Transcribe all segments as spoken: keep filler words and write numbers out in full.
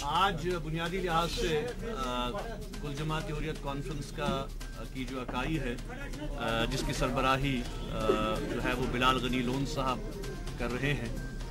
आज बुनियादी लिहाज से कुल जमात हुर्रियत कॉन्फ्रेंस का की जो इकाई है जिसकी सरबराही जो है वो बिलाल गनी लोन साहब कर रहे हैं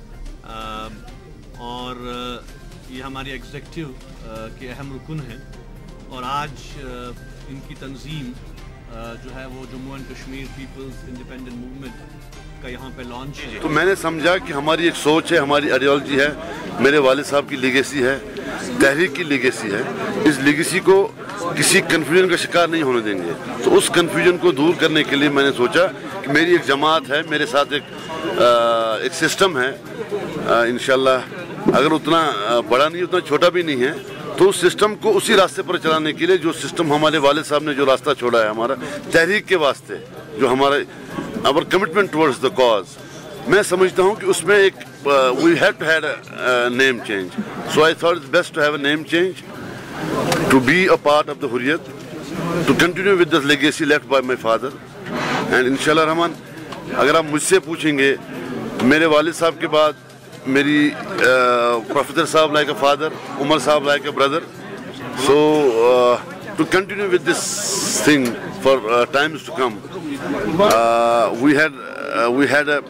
और ये हमारी एग्जीक्यूटिव के अहम रुकन हैं और आज इनकी तंजीम जो है वो Jammu and Kashmir Peoples Independent Movement का यहाँ पे लॉन्च है। तो मैंने समझा कि हमारी एक सोच है, हमारी आइडियोलॉजी है, मेरे वालिद साहब की लेगेसी है, तहरीक की लेगेसी है। इस लेगेसी को किसी कन्फ्यूजन का शिकार नहीं होने देंगे। तो उस कन्फ्यूजन को दूर करने के लिए मैंने सोचा कि मेरी एक जमात है, मेरे साथ एक आ, एक सिस्टम है, इंशाल्लाह अगर उतना बड़ा नहीं उतना छोटा भी नहीं है, तो उस सिस्टम को उसी रास्ते पर चलाने के लिए जो सिस्टम हमारे वालिद साहब ने जो रास्ता छोड़ा है हमारा तहरीक के वास्ते, जो हमारा our commitment towards the cause, मैं समझता हूँ कि उसमें एक we have to have a name change. So I thought it's best to have a name change, to be a part of the Hurriyat, to continue with the legacy left by my father and इंशाल्लाह रहमान। अगर आप मुझसे पूछेंगे, मेरे वालिद साहब के बाद मेरी प्रोफेसर साहब लाइक अ फादर, उमर साहब like a brother, so to continue with this thing for times to come, we had we had a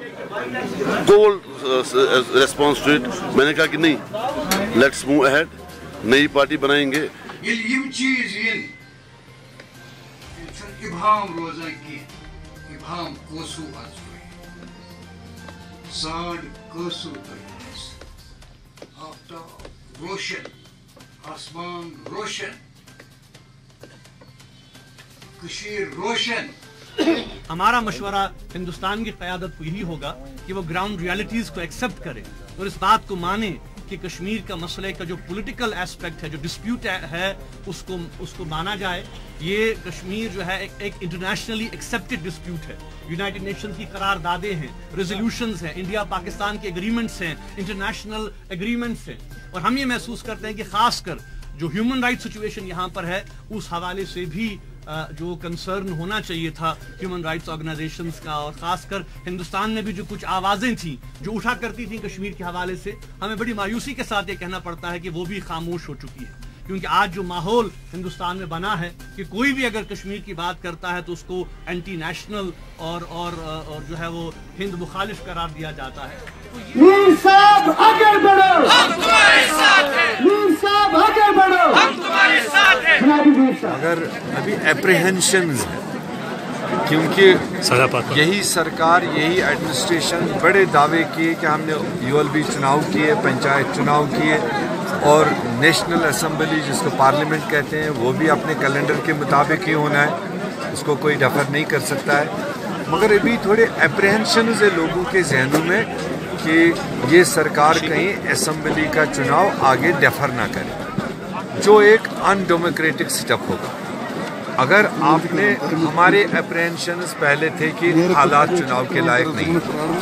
cold response to it. मैंने कहा कि नहीं, लेट्स मूव अहेड, नई पार्टी बनाएंगे। रोशन, आसमान रोशन, कश्मीर रोशन। हमारा मशवरा हिंदुस्तान की क़यादत को यही होगा कि वो ग्राउंड रियलिटीज़ को एक्सेप्ट करे और इस बात को माने कि कश्मीर का मसले का जो पॉलिटिकल एस्पेक्ट है, जो डिस्प्यूट है, उसको उसको माना जाए। ये कश्मीर जो है एक, एक इंटरनेशनली एक्सेप्टेड डिस्प्यूट है। यूनाइटेड नेशन की करारदादें हैं, रेजोल्यूशंस हैं, इंडिया पाकिस्तान के एग्रीमेंट्स हैं, इंटरनेशनल एग्रीमेंट्स हैं और हम ये महसूस करते हैं कि खासकर जो ह्यूमन राइट सिचुएशन यहाँ पर है उस हवाले से भी जो कंसर्न होना चाहिए था ह्यूमन राइट्स ऑर्गेनाइजेशंस का, और खासकर हिंदुस्तान में भी जो कुछ आवाज़ें थी जो उठा करती थी कश्मीर के हवाले से, हमें बड़ी मायूसी के साथ ये कहना पड़ता है कि वो भी खामोश हो चुकी है। क्योंकि आज जो माहौल हिंदुस्तान में बना है कि कोई भी अगर कश्मीर की बात करता है तो उसको एंटी नेशनल और और और जो है वो हिंद मुखालिफ करार दिया जाता है। मीर साहब आगे बढ़ो, हम तुम्हारे साथ हैं। मीर साहब आगे बढ़ो, हम तुम्हारे साथ हैं। अगर अभी एप्रीहेंशंस है, क्योंकि यही सरकार, यही एडमिनिस्ट्रेशन बड़े दावे किए कि हमने यूएलबी चुनाव किए, पंचायत चुनाव किए और नेशनल असेंबली जिसको पार्लियामेंट कहते हैं वो भी अपने कैलेंडर के मुताबिक ही होना है, उसको कोई डफर नहीं कर सकता है। मगर अभी थोड़े एप्रीहेंशंस है लोगों के जहनों में कि ये सरकार कहीं असेंबली का चुनाव आगे डेफर ना करे, जो एक अनडेमोक्रेटिक स्टेप होगा। अगर आपने, हमारे अप्रेंशंस पहले थे कि हालात चुनाव के लायक नहीं,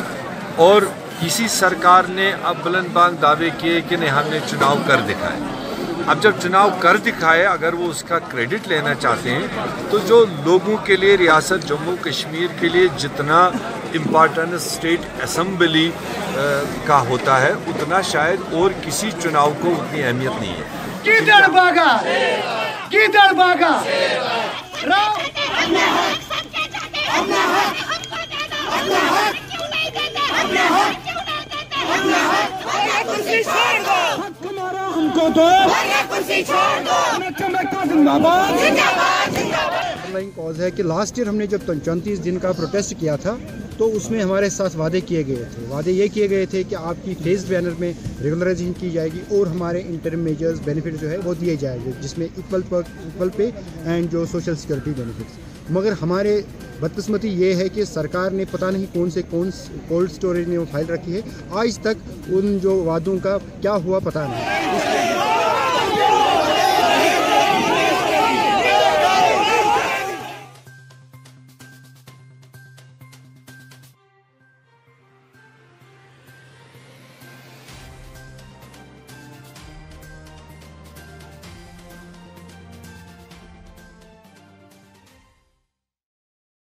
और इसी सरकार ने अब बुलंदबांग दावे किए कि नहीं हमने चुनाव कर दिखाए। अब जब चुनाव कर दिखाए, अगर वो उसका क्रेडिट लेना चाहते हैं तो जो लोगों के लिए रियासत जम्मू कश्मीर के लिए जितना इम्पॉर्टेंट स्टेट असेंबली का होता है उतना शायद और किसी चुनाव को उतनी अहमियत नहीं है। किधर भागा, किधर भागा, हमको दो, कॉज है कि लास्ट ईयर हमने जब चौंतीस दिन का प्रोटेस्ट किया था तो उसमें हमारे साथ वादे किए गए थे वादे ये किए गए थे कि आपकी फेज बैनर में रेगुलराइजेशन की जाएगी और हमारे इंटरम मेजर्स बेनिफिट जो है वो दिए जाएंगे, जिसमें इक्वल पर इक्वल पे एंड जो सोशल सिक्योरिटी बेनिफिट्स। मगर हमारे बदकिस्मती ये है कि सरकार ने पता नहीं कौन से कौन कोल्ड स्टोरेज में वो फाइल रखी है, आज तक उन जो वादों का क्या हुआ पता नहीं।